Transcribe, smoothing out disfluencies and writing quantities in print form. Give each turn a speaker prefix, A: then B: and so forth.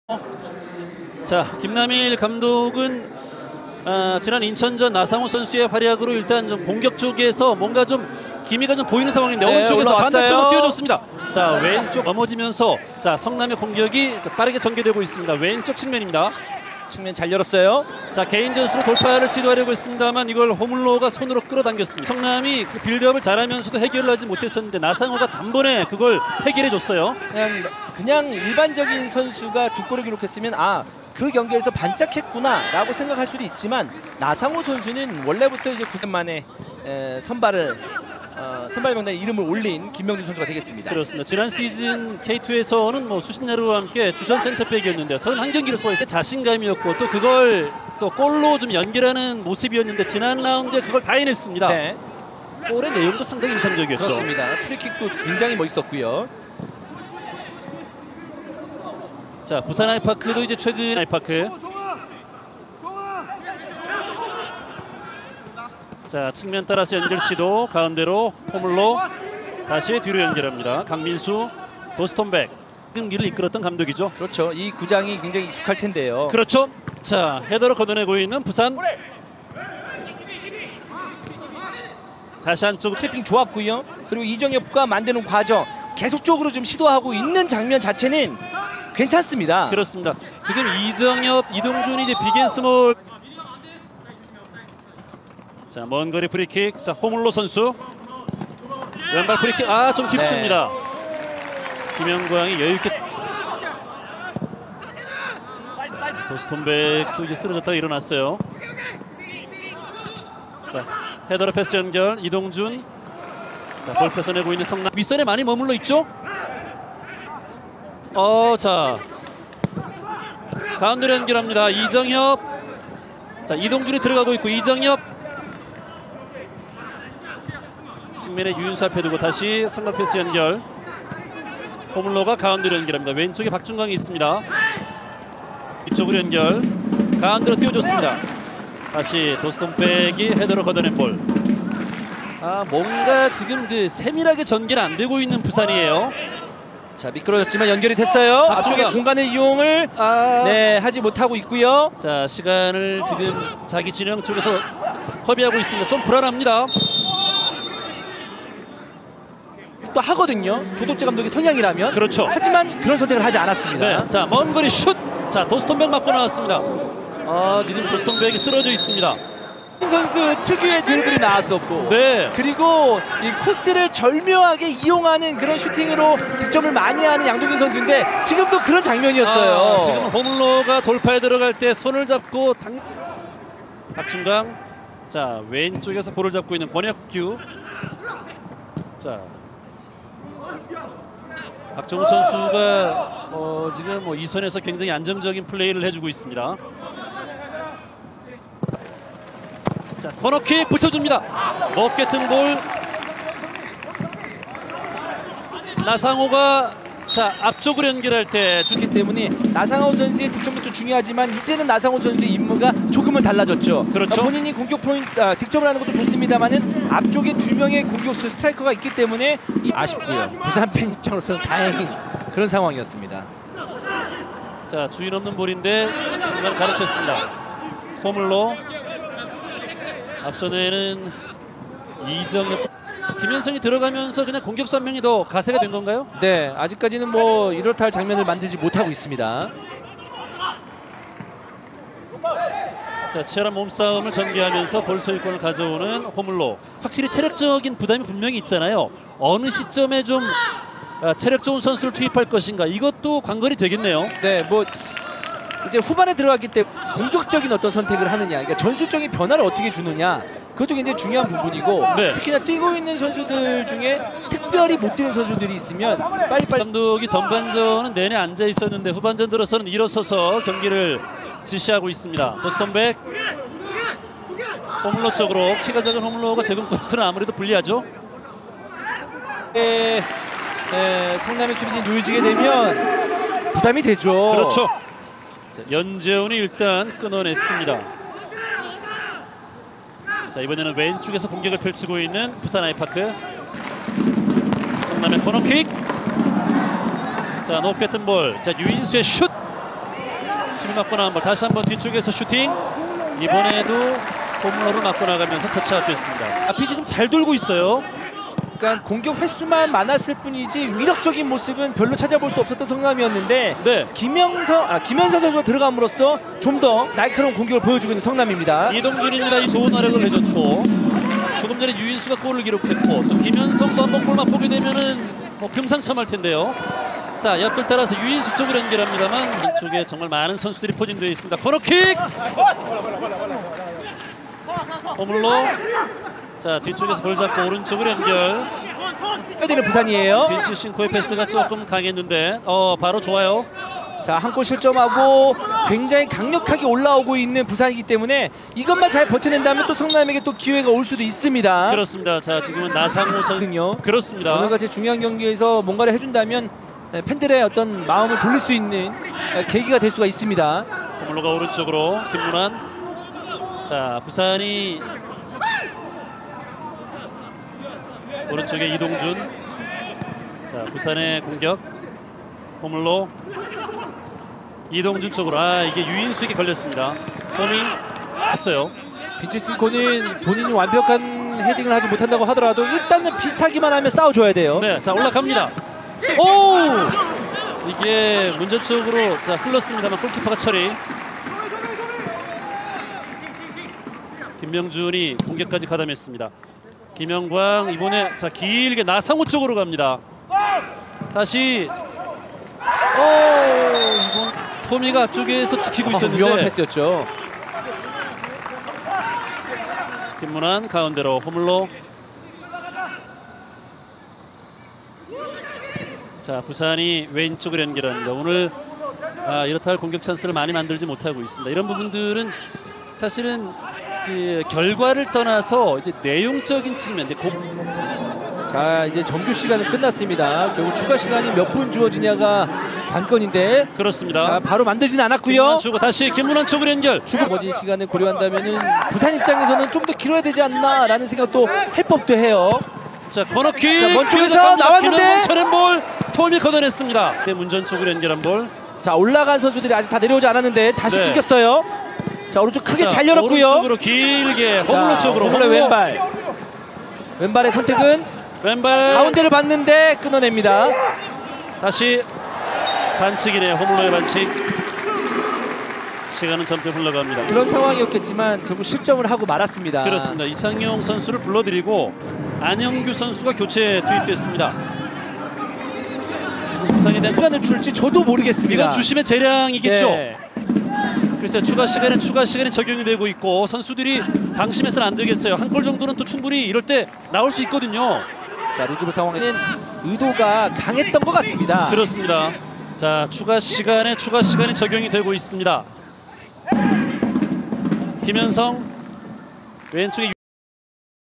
A: 자, 김남일 감독은 지난 인천전 나상호 선수의 활약으로 일단 좀 공격 쪽에서 뭔가 좀 기미가 좀 보이는 상황인데 오른쪽에서 반대쪽으로 띄워줬습니다. 자, 왼쪽 넘어지면서 자, 성남의 공격이 빠르게 전개되고 있습니다. 왼쪽 측면입니다.
B: 측면 잘 열었어요.
A: 자, 개인 전술로 돌파를 시도하려고 했습니다만 이걸 호물로가 손으로 끌어당겼습니다. 성남이 그 빌드업을 잘하면서도 해결을 하지 못했었는데 나상호가 단번에 그걸 해결해 줬어요.
B: 그냥 일반적인 선수가 두 골을 기록했으면 그 경기에서 반짝했구나 라고 생각할 수도 있지만 나상호 선수는 원래부터 이제 9년 만에 선발 명단에 이름을 올린 김명준 선수가 되겠습니다.
A: 그렇습니다. 지난 시즌 K2에서는 뭐 수신야루와 함께 주전 센터백이었는데 31경기를 소화했을 때 자신감이었고 또 그걸 또 골로 좀 연결하는 모습이었는데 지난 라운드에 그걸 다 해냈습니다.
B: 네.
A: 골의 내용도 상당히 인상적이었죠.
B: 그렇습니다. 프리킥도 굉장히 멋있었고요.
A: 자, 부산 아이파크도 이제 최근 아이파크. 자, 측면 따라서 연결 시도 가운데로 호물로 다시 뒤로 연결합니다. 강민수, 도스톤백 경기를 이끌었던 감독이죠.
B: 그렇죠. 이 구장이 굉장히 익숙할 텐데요.
A: 그렇죠. 자, 헤더로 걷어내고 있는 부산. 다시 한쪽
B: 트래핑 좋았고요. 그리고 이정엽과 만드는 과정 계속적으로 좀 시도하고 있는 장면 자체는 괜찮습니다.
A: 그렇습니다. 지금 이정엽, 이동준이 이제 빅앤스몰. 자, 먼 거리 프리킥. 자, 호물로 선수 왼발 프리킥. 좀 깊습니다. 김영광이 여유있게. 자, 도스톤백도 이제 쓰러졌다가 일어났어요. 자, 헤더로 패스 연결. 이동준. 자, 볼 뺏어내고 있는 성남. 윗선에 많이 머물러 있죠. 자, 가운데로 연결합니다. 이정엽. 자, 이동준이 들어가고 있고 이정엽 측면에 유윤수 앞에 두고 다시 상각 패스 연결. 호물로가 가운데로 연결합니다. 왼쪽에 박준광이 있습니다. 이쪽으로 연결. 가운데로 띄워줬습니다. 다시 도스톤백이 헤더로 걷어낸 볼. 뭔가 지금 그 세밀하게 전개는 안 되고 있는 부산이에요.
B: 자, 미끄러졌지만 연결이 됐어요. 앞쪽에 공간을 이용을 하지 못하고 있고요.
A: 자, 시간을 지금 자기 진영 쪽에서 허비하고 있습니다. 좀 불안합니다.
B: 또 하거든요. 조덕재 감독의 성향이라면.
A: 그렇죠.
B: 하지만 그런 선택을 하지 않았습니다.
A: 네. 자, 먼 거리 슛. 자, 도스톤백 맞고 나왔습니다. 지금 도스톤백이 쓰러져 있습니다.
B: 선수 특유의 드리블이 나왔었고,
A: 네.
B: 그리고 이 코스를 절묘하게 이용하는 그런 슈팅으로 득점을 많이 하는 양동근 선수인데 지금도 그런 장면이었어요.
A: 지금 호물로가 돌파에 들어갈 때 손을 잡고 박준강. 자, 왼쪽에서 볼을 잡고 있는 권혁규. 자, 박정우 선수가 지금 이 선에서 굉장히 안정적인 플레이를 해주고 있습니다. 자, 코너킥 붙여줍니다. 높게 뜬 볼. 나상호가 앞쪽으로 연결할 때
B: 좋기 때문에 나상호 선수의 득점도 중요하지만 이제는 나상호 선수의 임무가 조금은 달라졌죠.
A: 그렇죠.
B: 본인이 공격 포인트 득점을 하는 것도 좋습니다만은 앞쪽에 두 명의 공격수 스트라이커가 있기 때문에 아쉽고요. 부산 팬 입장으로서는 다행인 그런 상황이었습니다.
A: 자, 주인 없는 볼인데 중간 가르쳤습니다. 호물로. 앞선에는 이정엽, 김현성이 들어가면서 그냥 공격수 한 명이 더 가세가 된 건가요?
B: 네, 아직까지는 뭐 이렇다 할 장면을 만들지 못하고 있습니다.
A: 자, 치열한 몸싸움을 전개하면서 볼 소유권을 가져오는 호물로. 확실히 체력적인 부담이 분명히 있잖아요. 어느 시점에 좀 체력 좋은 선수를 투입할 것인가, 이것도 관건이 되겠네요.
B: 네, 뭐 이제 후반에 들어갔기 때문에 공격적인 어떤 선택을 하느냐, 그러니까 전술적인 변화를 어떻게 주느냐, 그것도 굉장히 중요한 부분이고, 특히나 뛰고 있는 선수들 중에 특별히 못 뛰는 선수들이 있으면 빨리빨리.
A: 감독이 전반전은 내내 앉아 있었는데 후반전 들어서는 일어서서 경기를 지시하고 있습니다. 도스톤백. 호물로 쪽으로. 키가 작은 호물로가 제공권에서는 아무래도 불리하죠.
B: 성남의 수비진이 놓여지게 되면 부담이 되죠.
A: 그렇죠. 자, 연재훈이 일단 끊어냈습니다. 자, 이번에는 왼쪽에서 공격을 펼치고 있는 부산 아이파크. 성남의 코너킥. 자, 높게 뜬 볼. 자, 유인수의 슛. 수비 맞고 나온 볼 다시 한번 뒤쪽에서 슈팅. 이번에도 홈런으로 맞고 나가면서 터치가 됐습니다. 앞이 지금 잘 돌고 있어요.
B: 그러니까 공격 횟수만 많았을 뿐이지 위력적인 모습은 별로 찾아볼 수 없었던 성남이었는데
A: 네.
B: 김현서 선수가 들어감으로써 좀 더 날카로운 공격을 보여주고 있는 성남입니다.
A: 이동준입니다. 이 좋은 활약을 해줬고 조금 전에 유인수가 골을 기록했고 또 김현성도 한번 골 맛보게 되면은 뭐 금상첨화할 텐데요. 자, 옆을 따라서 유인수 쪽으로 연결합니다만 이쪽에 정말 많은 선수들이 포진되어 있습니다. 코너킥! 허물로 자, 뒤쪽에서 볼 잡고 오른쪽으로 연결.
B: 해야 되는 부산이에요.
A: 빈치 싱코의 패스가 조금 강했는데 바로 좋아요.
B: 자, 한 골 실점하고 굉장히 강력하게 올라오고 있는 부산이기 때문에 이것만 잘 버텨낸다면 또 성남에게 또 기회가 올 수도 있습니다.
A: 그렇습니다. 자, 지금은 나상호 선수. 그렇습니다.
B: 오늘같이 중요한 경기에서 뭔가를 해준다면 팬들의 어떤 마음을 돌릴 수 있는 계기가 될 수가 있습니다.
A: 허물로가 오른쪽으로 김문환. 자, 부산이 오른쪽에 이동준. 자, 부산의 공격. 허물로 이동준 쪽으로. 이게 유인수에게 걸렸습니다. 토밍 했어요.
B: 빈치싱코는 본인이 완벽한 헤딩을 하지 못한다고 하더라도 일단은 비슷하기만 하면 싸워줘야 돼요.
A: 네, 자, 올라갑니다. 오! 이게 문전 쪽으로 자, 흘렀습니다만 골키퍼가 처리. 김명준이 공격까지 가담했습니다. 김영광 이번에 자, 길게 나상호 쪽으로 갑니다. 다시 이번 토미가 앞쪽에서 지키고 있었는데
B: 위험한 패스였죠.
A: 김문환 가운데로 허물로. 자, 부산이 왼쪽으로 연결합니다. 오늘 이렇다 할 공격 찬스를 많이 만들지 못하고 있습니다. 이런 부분들은 사실은 그 결과를 떠나서 이제 내용적인 측면.
B: 자, 이제 정규 시간은 끝났습니다. 결국 추가 시간이 몇 분 주어지냐가 관건인데.
A: 그렇습니다.
B: 자, 바로 만들지는 않았고요.
A: 김문환 주고 다시 김문환 쪽으로 연결.
B: 나머지 시간을 고려한다면은 부산 입장에서는 좀 더 길어야 되지 않나라는 생각도 할 법도 해요.
A: 자, 코너킥.
B: 자, 먼 쪽에서 나왔는데
A: 차는 볼 토미 걷어냈습니다. 네, 문전 쪽으로 연결한 볼.
B: 자, 올라간 선수들이 아직 다 내려오지 않았는데 다시
A: 네.
B: 끊겼어요. 자, 오른쪽 크게 잘 열었고요.
A: 오른쪽으로 길게 허물로 쪽으로.
B: 허물로 왼발. 왼발의 선택은
A: 왼발
B: 가운데를 봤는데 끊어냅니다.
A: 다시 반칙이네요. 허물로의 반칙. 시간은 점점 흘러갑니다.
B: 그런 상황이었겠지만 결국 실점을 하고 말았습니다.
A: 그렇습니다. 이창용 선수를 불러들이고 안영규 선수가 교체에 투입됐습니다. 부상에 대한
B: 시간을 줄지 저도 모르겠습니다.
A: 이건 주심의 재량이겠죠.
B: 네.
A: 글쎄요, 추가 시간이 적용이 되고 있고 선수들이 방심해서는 안 되겠어요. 한 골 정도는 또 충분히 이럴 때 나올 수 있거든요.
B: 자, 루즈브 상황에는 의도가 강했던 것 같습니다.
A: 그렇습니다. 자, 추가 시간이 적용이 되고 있습니다. 김현성 왼쪽에